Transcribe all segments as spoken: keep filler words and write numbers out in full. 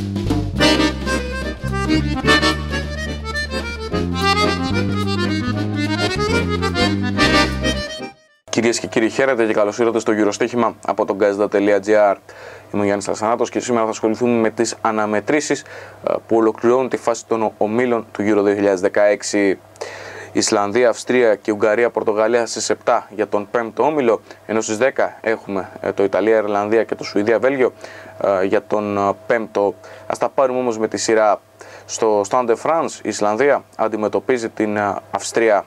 Κυρίες και κύριοι, χαίρετε και καλώς ήρθατε στο Γυροστοίχημα από τον γκάζιντα τελεία τζι άρ. Είμαι ο Γιάννης Αρσανάτος και σήμερα θα ασχοληθούμε με τις αναμετρήσεις που ολοκληρώνουν τη φάση των ομίλων του Euro δύο χιλιάδες δεκαέξι. Ισλανδία, Αυστρία και Ουγγαρία, Πορτογαλία στις επτά για τον πέμπτο όμιλο, ενώ στις δέκα έχουμε το Ιταλία, Ιρλανδία και το Σουηδία, Βέλγιο για τον πέμπτο. Ας τα πάρουμε όμως με τη σειρά. Στο Stade de France η Ισλανδία αντιμετωπίζει την Αυστρία.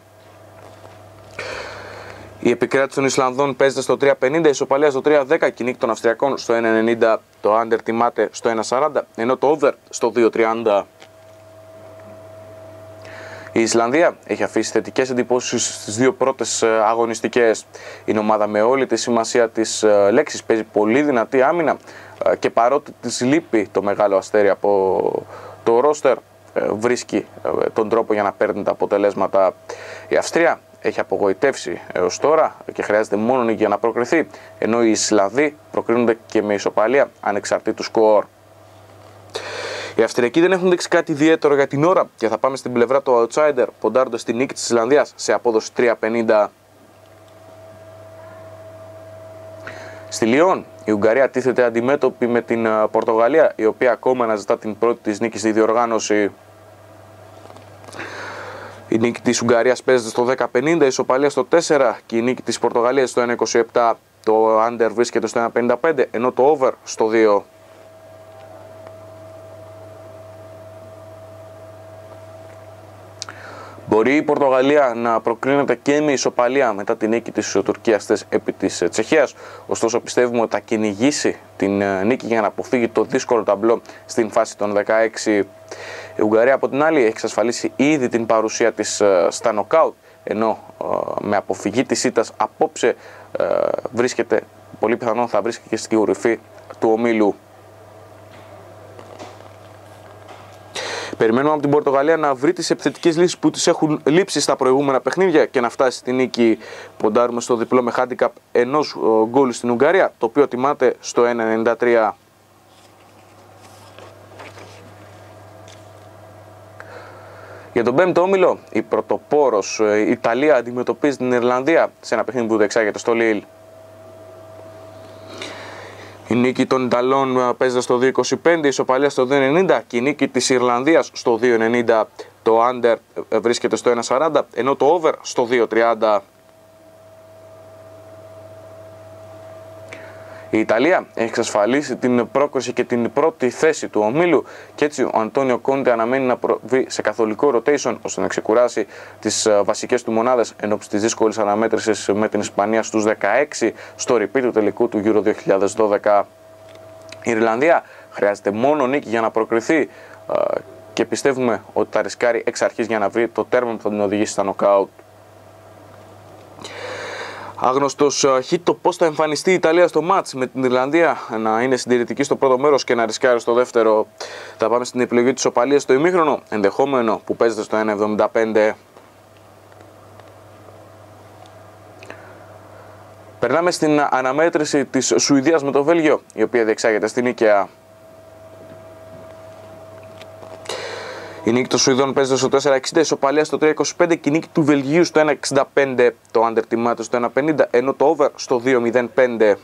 Η επικράτηση των Ισλανδών παίζεται στο τρία πενήντα, η ισοπαλία στο τρία δέκα και η νίκη των Αυστριακών στο ένα ενενήντα. Το under τιμάται στο ένα σαράντα, ενώ το over στο δύο τριάντα. Η Ισλανδία έχει αφήσει θετικές εντυπώσεις στις δύο πρώτες αγωνιστικές. Είναι ομάδα με όλη τη σημασία της λέξης, παίζει πολύ δυνατή άμυνα και παρότι της λείπει το μεγάλο αστέρι από το ρόστερ, βρίσκει τον τρόπο για να παίρνει τα αποτελέσματα. Η Αυστρία έχει απογοητεύσει έως τώρα και χρειάζεται μόνο νίκη για να προκριθεί, ενώ οι Ισλανδοί προκρίνονται και με ισοπαλία ανεξαρτήτου σκορ. Οι Αυστριακοί δεν έχουν δείξει κάτι ιδιαίτερο για την ώρα και θα πάμε στην πλευρά του outsider, ποντάροντας τη νίκη της Ισλανδίας σε απόδοση τρία πενήντα. Στη Λιόν η Ουγγαρία τίθεται αντιμέτωπη με την Πορτογαλία, η οποία ακόμα αναζητά την πρώτη της νίκη στη διοργάνωση. Η νίκη της Ουγγαρίας παίζεται στο δέκα πενήντα, η ισοπαλία στο τέσσερα και η νίκη της Πορτογαλίας στο ένα είκοσι επτά. Το under βρίσκεται στο ένα πενήντα πέντε, ενώ το over στο δύο. Μπορεί η Πορτογαλία να προκρίνεται και με ισοπαλία μετά την νίκη της Τουρκίας επί της Τσεχίας, ωστόσο πιστεύουμε ότι θα κυνηγήσει την νίκη για να αποφύγει το δύσκολο ταμπλό στην φάση των δεκαέξι. Η Ουγγαρία από την άλλη έχει εξασφαλίσει ήδη την παρουσία της στα νοκάουτ, ενώ με αποφυγή της ήττας απόψε βρίσκεται, πολύ πιθανόν θα βρίσκεται και στην κορυφή του ομίλου. Περιμένουμε από την Πορτογαλία να βρει τις επιθετικές λύσεις που τις έχουν λείψει στα προηγούμενα παιχνίδια και να φτάσει στη νίκη. Ποντάρουμε στο διπλό με handicap ενός γκολ στην Ουγγαρία, το οποίο τιμάται στο ένα ενενήντα τρία. Για τον πέμπτο όμιλο, η πρωτοπόρος η Ιταλία αντιμετωπίζει την Ιρλανδία σε ένα παιχνίδι που διεξάγεται στο Λίλ. Η νίκη των Ιταλών παίζεται στο δύο είκοσι πέντε, η ισοπαλία στο δύο ενενήντα και η νίκη της Ιρλανδίας στο δύο ενενήντα. Το under βρίσκεται στο ένα σαράντα, ενώ το over στο δύο τριάντα. Η Ιταλία έχει εξασφαλίσει την πρόκριση και την πρώτη θέση του ομίλου και έτσι ο Αντώνιο Κόντε αναμένει να προβεί σε καθολικό rotation ώστε να ξεκουράσει τις βασικές του μονάδες ενώπιση της δύσκολης αναμέτρησης με την Ισπανία στους δεκαέξι στο repeat του τελικού του Euro δύο χιλιάδες δώδεκα. Η Ιρλανδία χρειάζεται μόνο νίκη για να προκριθεί και πιστεύουμε ότι θα ρισκάρει εξ αρχής για να βρει το τέρμα που θα την οδηγήσει στα νοκάουτ. Άγνωστος χ το πώς θα εμφανιστεί η Ιταλία στο μάτς με την Ιρλανδία, να είναι συντηρητική στο πρώτο μέρος και να ρισκάρει στο δεύτερο. Θα πάμε στην επιλογή της ισοπαλίας στο ημίχρονο, ενδεχόμενο που παίζεται στο ένα εβδομήντα πέντε. Περνάμε στην αναμέτρηση της Σουηδίας με το Βέλγιο, η οποία διεξάγεται στην Νίκαια. Η νίκη των Σουηδών παίζεται στο τέσσερα εξήντα, η ισοπαλία στο τρία είκοσι πέντε και η νίκη του Βελγίου στο ένα εξήντα πέντε. Το under τιμάται στο ένα πενήντα, ενώ το over στο δύο μηδέν πέντε.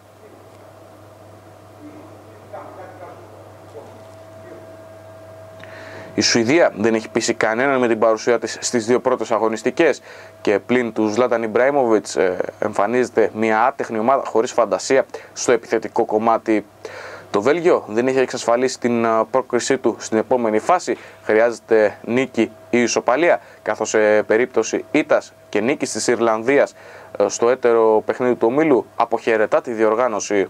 Η Σουηδία δεν έχει πείσει κανέναν με την παρουσία της στις δύο πρώτες αγωνιστικές και πλην του Ζλάταν Ιμπραήμοβιτς εμφανίζεται μια άτεχνη ομάδα χωρίς φαντασία στο επιθετικό κομμάτι. Το Βέλγιο δεν έχει εξασφαλίσει την πρόκρισή του στην επόμενη φάση. Χρειάζεται νίκη ή ισοπαλία, καθώς σε περίπτωση ήττας και νίκης της Ιρλανδίας στο έτερο παιχνίδι του ομίλου αποχαιρετά τη διοργάνωση.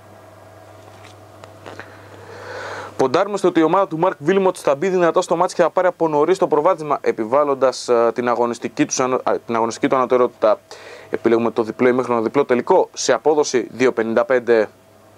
Ποντάρουμε στο ότι η ομάδα του Μαρκ Βίλμοτς θα μπει δυνατά στο μάτς και θα πάρει από νωρίς το προβάδισμα, επιβάλλοντας την αγωνιστική του, την αγωνιστική του ανωτερότητα. Επιλέγουμε το διπλό ημίχρονο διπλό τελικό σε απόδοση δύο πενήντα πέντε.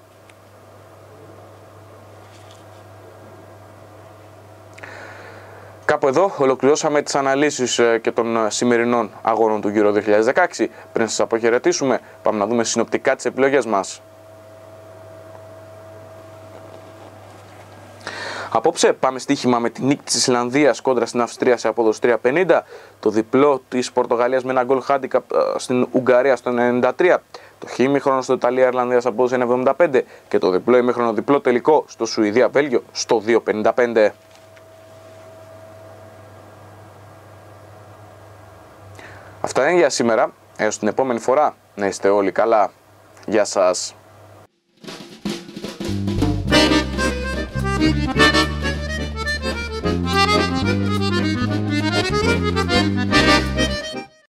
Κάπου εδώ ολοκληρώσαμε τις αναλύσεις και των σημερινών αγώνων του Euro δύο χιλιάδες δεκαέξι. Πριν σας αποχαιρετήσουμε, πάμε να δούμε συνοπτικά τις επιλογές μας. Απόψε πάμε στοίχημα με τη νίκη της Ισλανδίας κόντρα στην Αυστρία σε απόδοση τρία πενήντα, το διπλό της Πορτογαλίας με ένα γκολ handicap στην Ουγγαρία στο ενενήντα τρία, το χ ημίχρονο στο Ιταλία-Ιρλανδία σε απόδοση ένα εβδομήντα πέντε και το διπλό ημίχρονο διπλό τελικό στο Σουηδία-Βέλγιο στο δύο πενήντα πέντε. Αυτά είναι για σήμερα. Έως την επόμενη φορά να είστε όλοι καλά. Γεια σας.